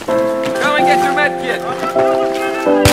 Go and get your med kit.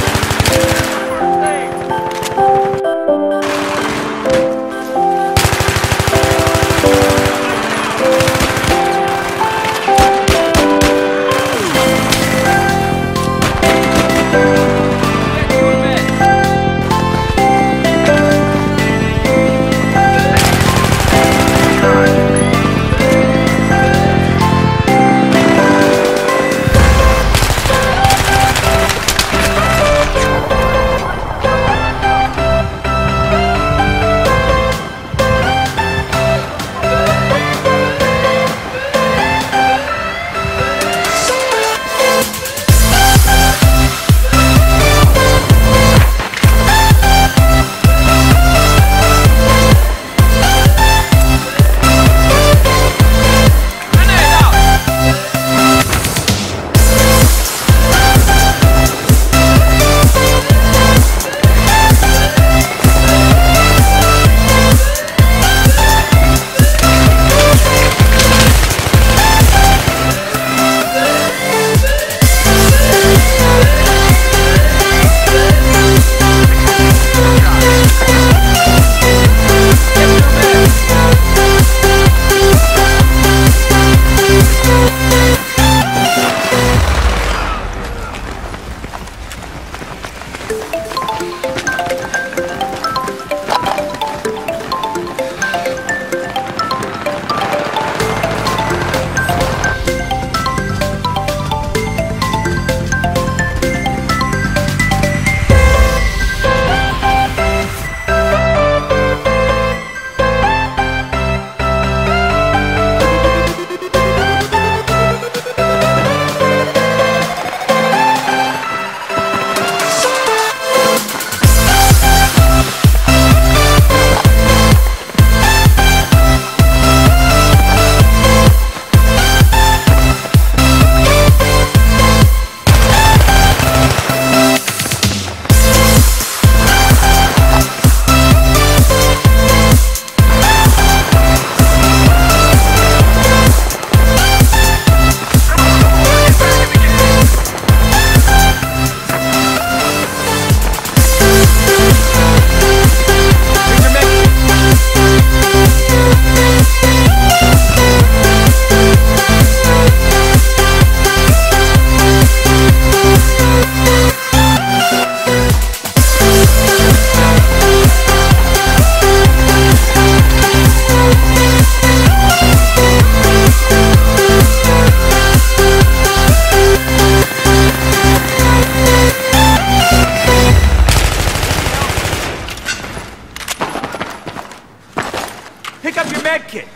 Pick up your med kit.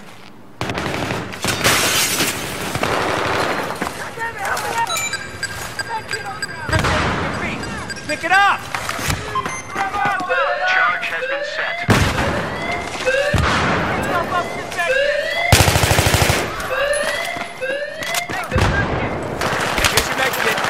Pick it up! Charge has been set. Here's your med kit.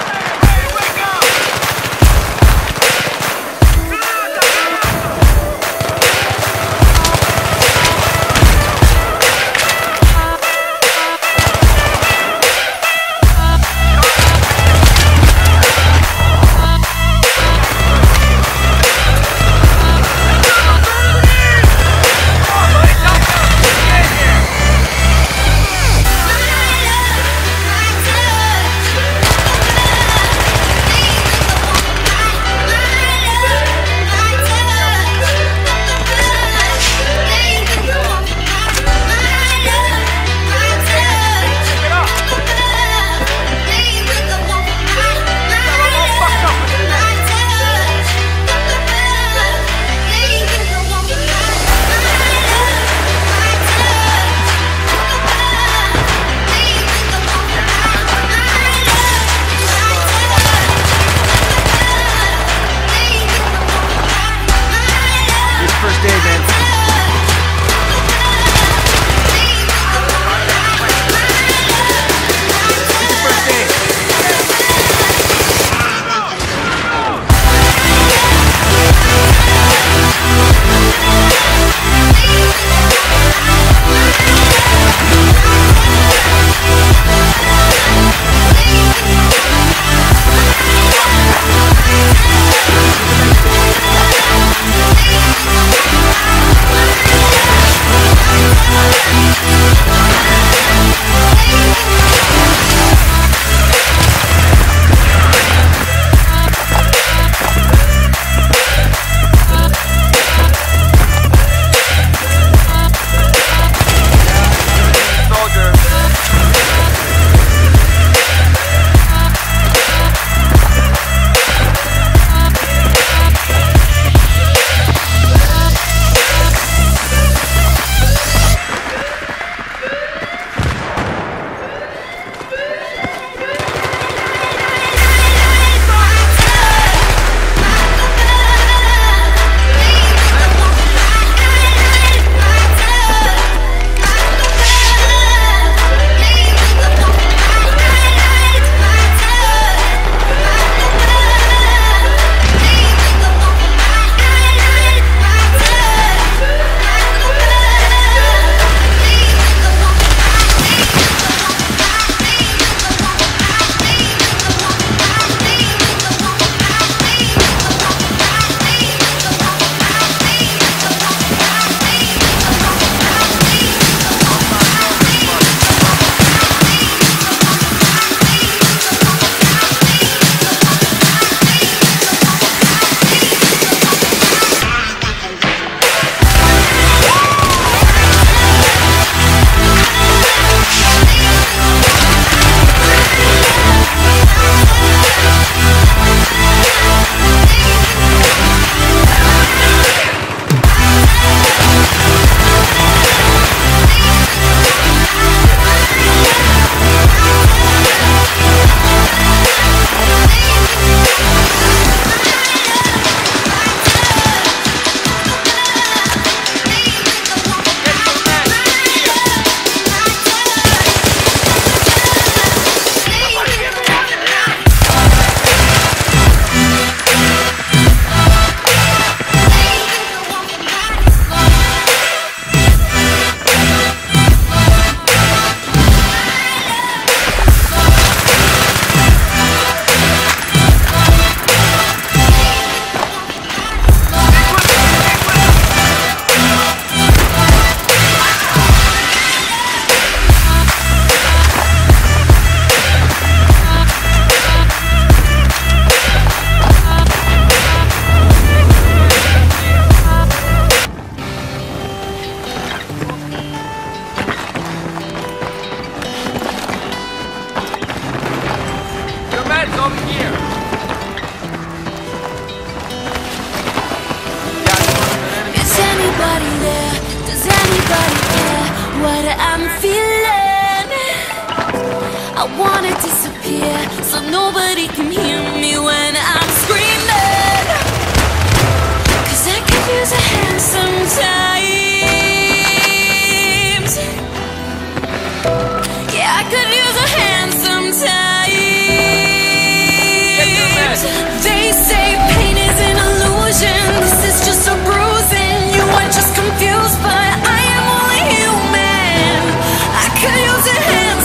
I wanna disappear so nobody can hear me when I'm screaming. 'Cause I could use a hand sometimes. Yeah, I could use a hand sometimes. They say pain is an illusion. This is just a bruising. You are just confused, but I am only human. I could use a hand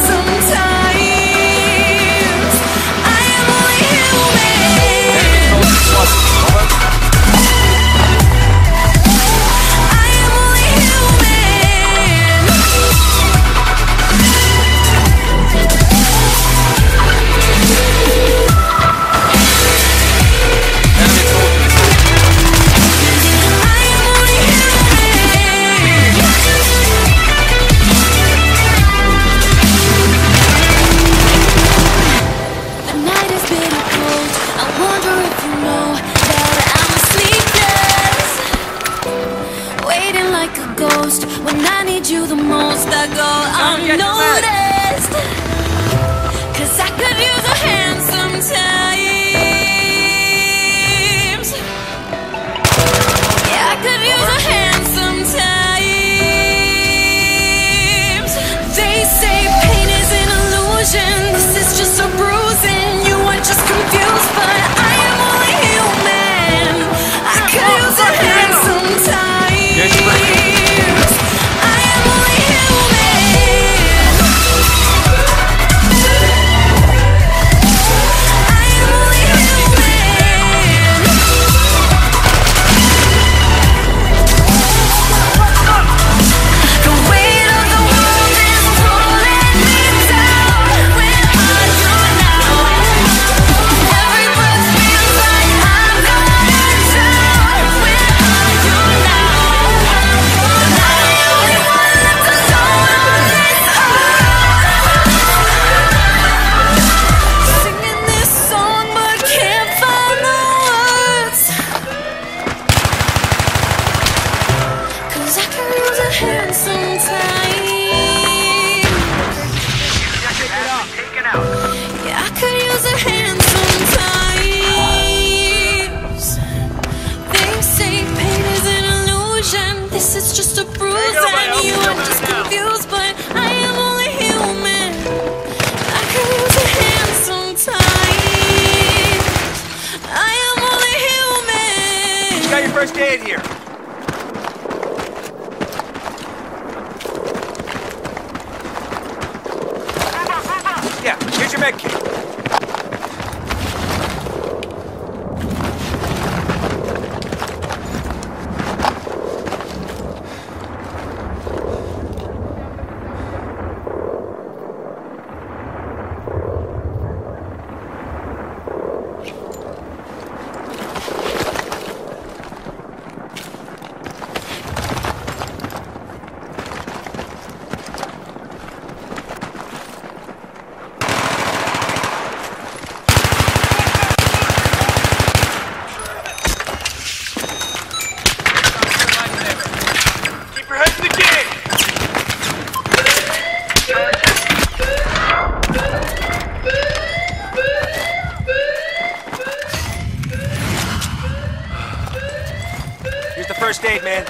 sometimes. I am only human. I am only human. The night is bitter cold. I wonder if you know that I'm sleepless, waiting like a ghost. When I need you the most, I go unnoticed. 'Cause I could use a hand sometimes. Yeah, I could use a hand sometimes. They say pain is an illusion. This is just a bruising. You are just confused, but I am only human. I could use a hand sometimes. I am only human. I am only human. The weight of the world is pulling me down. Where are you now? Every breath feels like I'm going down. Where are you now? I'm the only one left alone on this earth. Singing this song but can't find the words. 'Cause I can use a hand sometime. Yeah, I could use a hand sometimes. They say pain is an illusion. This is just a bruise and you are just confused, but I am only human. I could use a hand sometimes. I am only human. You got your first aid here. Yeah, here's your med kit. Keep your head in the game. Here's the first aid, man.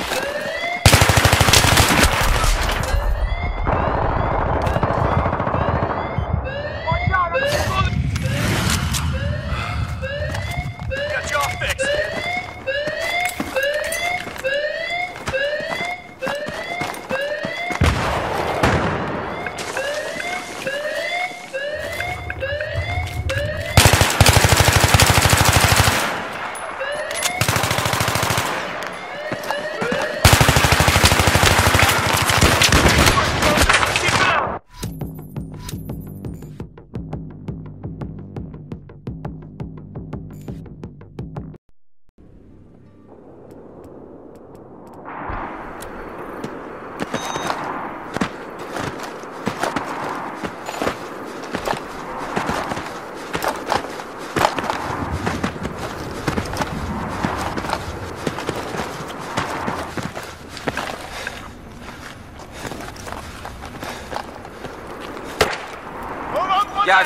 Got you all fixed.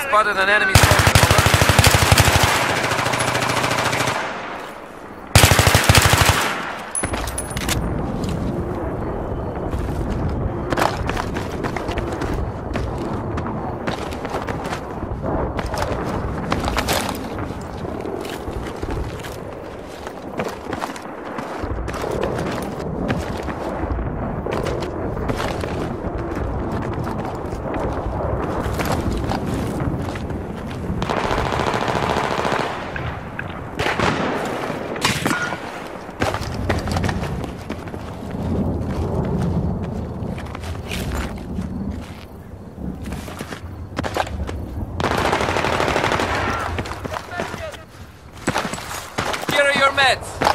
spotted an enemy soldier. Here are your meds.